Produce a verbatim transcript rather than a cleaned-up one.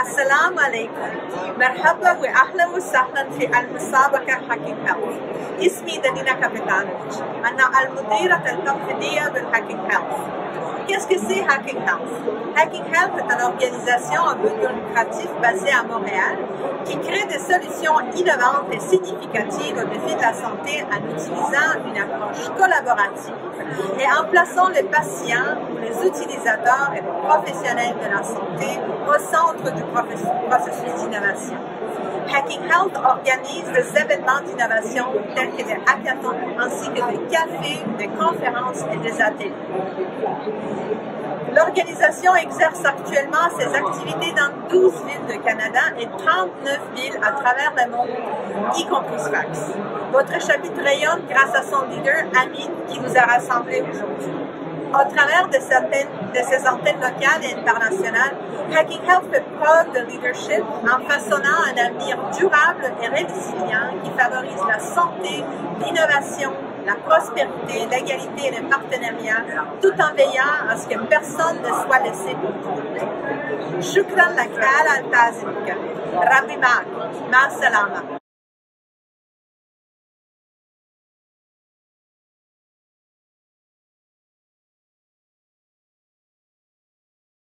السلام عليكم. مرحبا واهلا وسهلا في المسابقة هاكينج هيلث. اسمي دانينا كابيتانوفيتش. أنا المديرة التنفيذية بالهاكينج هيلث. Qu'est-ce que c'est Hacking Health? Hacking Health est une organisation à but non lucratif basée à Montréal qui crée des solutions innovantes et significatives aux défis de la santé en utilisant une approche collaborative et en plaçant les patients, les utilisateurs et les professionnels de la santé au centre du processus d'innovation. Hacking Health organise des événements d'innovation tels que des hackathons ainsi que des cafés, des conférences et des ateliers. L'organisation exerce actuellement ses activités dans douze villes du Canada et trente-neuf villes à travers le monde, y compris Sfax. Votre chapitre rayonne grâce à son leader, Amin, qui vous a rassemblés aujourd'hui. Au travers de, certaines, de ses antennes locales et internationales, Hacking Health fait preuve de leadership en façonnant un avenir durable et résilient qui favorise la santé, l'innovation, la prospérité, l'égalité et le partenariat, tout en veillant à ce que personne ne soit laissé pour compte. Shukran lak ala al-tazim. Rabbi ma'ak. Ma salama.